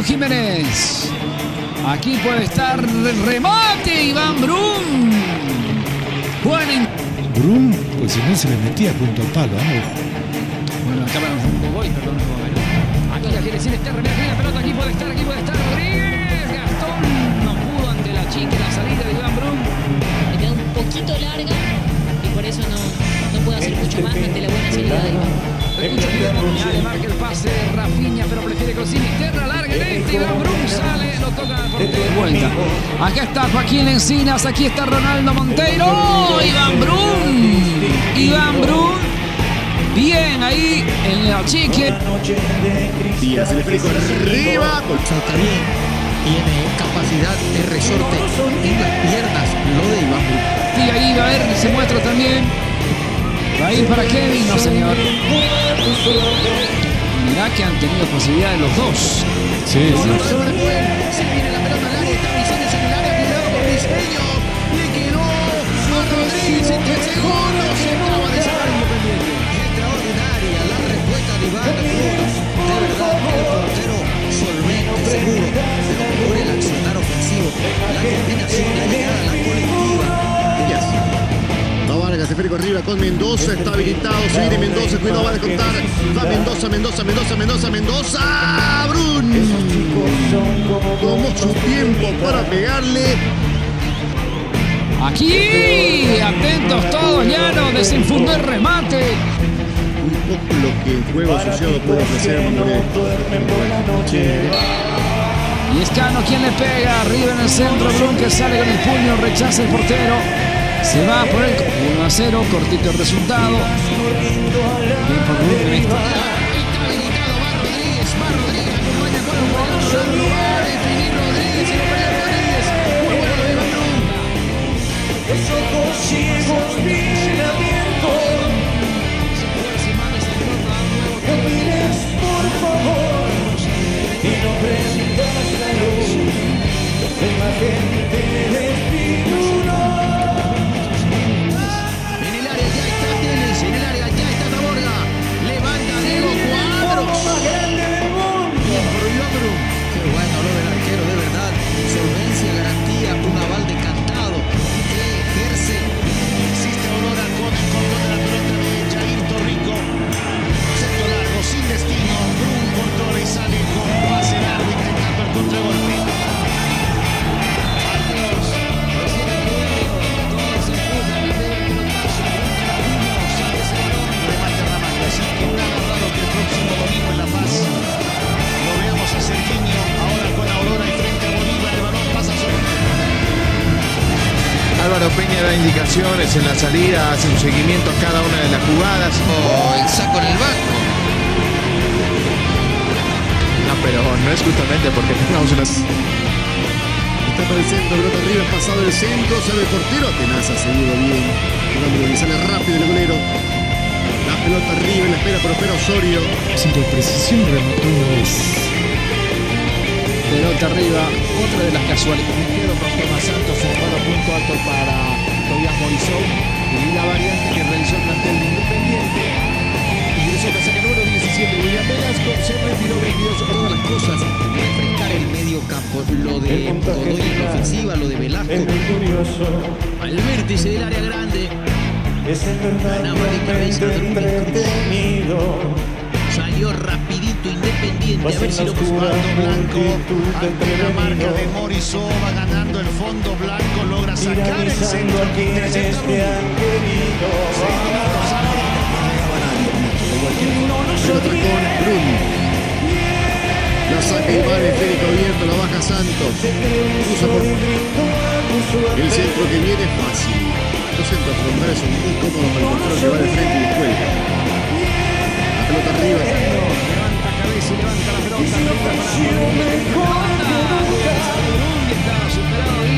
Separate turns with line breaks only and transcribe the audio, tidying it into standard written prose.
Diego Jiménez. Aquí puede estar el remate, Iván Brum.
Brum, pues si no se le metía junto al palo, ¿no?
Bueno, acá van un gol, perdón. Aquí la quiere decir Esterra, mira la pelota, aquí puede estar Rodríguez. Gastón no pudo ante la chica, la salida de Iván Brum.
Le queda un poquito larga y por eso no puede hacer mucho más ante la buena salida de Iván.
Ya le marca el pase Rafinha, pero prefiere Cosini. Esterra larga en este, Iván Brum sale, lo toca por de vuelta. Acá está Joaquín Encinas, aquí está Ronaldo Monteiro. Iván Brum. Bien ahí en la chique.
Díaz, el esférico arriba.
Salta bien. Tiene capacidad de resorte en las piernas. Lo de Iván Brum.
Y ahí va a ver, se muestra también. Va a ir para Kevin, no señor. Mirá que han tenido posibilidades los dos.
Sí.
Se viene la pelota al área. Está Briseño en el área. Cuidado con Briseño. Le quedó a Rodríguez en 3 segundos. Se acaba de sacar Independiente. Extraordinaria la respuesta de Iván Brum. De verdad, el portero solvente, seguro. Pero por el accionar ofensivo, la combinación, la llegada, la colectiva.
Vargas, esférico arriba con Mendoza, está habilitado, se viene Mendoza, cuidado, va a descontar. Va Mendoza. Brum tomó su tiempo para pegarle.
Aquí, atentos todos, Llano, desenfundó el remate.
Un poco lo que el juego asociado puede ofrecer Mamoré.
Y Escano, quien le pega, arriba en el centro, Brum que sale con el puño, rechaza el portero. Se va por el 1-0, cortito el resultado. Bien por Brum en esto.
Está habilitado, va Rodríguez, acompaña con un gol. Lo va a definir Rodríguez y lo pelea Rodríguez. Muy bueno lo de Iván Brum.
Los ojos ciegos bien abiertos. No mires por favor y no prendas la luz. La imagen te desfiguró.
En el área ya está Tenis, en el área ya está Taborga. Levanta Diego Cuadros. Bien por Iván Brum. Qué bueno lo del arquero, de verdad. Solvencia, garantía, un aval decantado. Que ejerce. Existe Aurora con la pelota de Jair Torrico. Centro largo, sin destino. Brum por Torres sale con pase largo intentando el contragolpe. Así que nada raro que el próximo domingo en La Paz lo veamos a Cerquinho, ahora con Aurora y frente a Bolívar, el balón pasa sobre.
Álvaro Peña da indicaciones en la salida, hace un seguimiento a cada una de las jugadas.
El saco en el banco.
No, pero no es justamente porque tengamos una...
Está para el centro, pelota arriba, pasado el centro, sale el portero. Tenaza, seguido bien. Y sale rápido el golero. La pelota arriba, en la espera Osorio.
Sin precisión remató una vez.
Pelota arriba, otra de las casualidades.
Izquierdo con Tomás Santos, un buen punto alto para Tobias Morisot. Y la variante que realizó el plantel de Independiente. Ingresó a casaca número 17, William Velasco. Se retiró 22.
Todas las cosas, refrescar el medio campo. Lo de Godoy en la ofensiva, lo de Velasco. Al vértice del área grande. Ganaba de cabeza salió rapidito Independiente, a ver si lo jugando Blanco ante la marca de Morisot, va ganando el fondo Blanco, logra sacar el centro, intercepta
Pelota con Brum. La saca Iván, esférico abierto, la baja Santos. Cruza por el centro que viene fácil. Los centros frontales son muy cómodos para el portero que va de frente y descuelga. La pelota arriba.
Levanta cabeza y levanta la pelota. Está superado